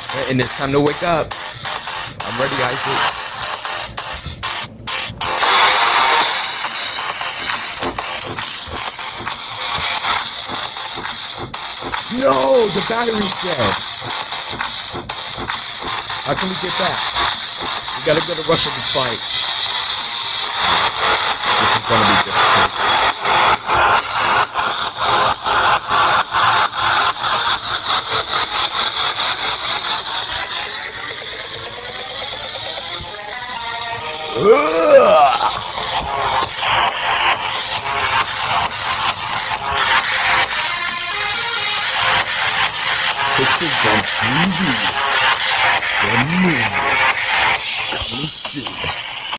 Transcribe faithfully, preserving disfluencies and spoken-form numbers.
And it's time to wake up. I'm ready, Isaac. No, the battery's dead. How can we get back? We gotta go to Russia to fight. This is gonna be difficult. Pictures on T V.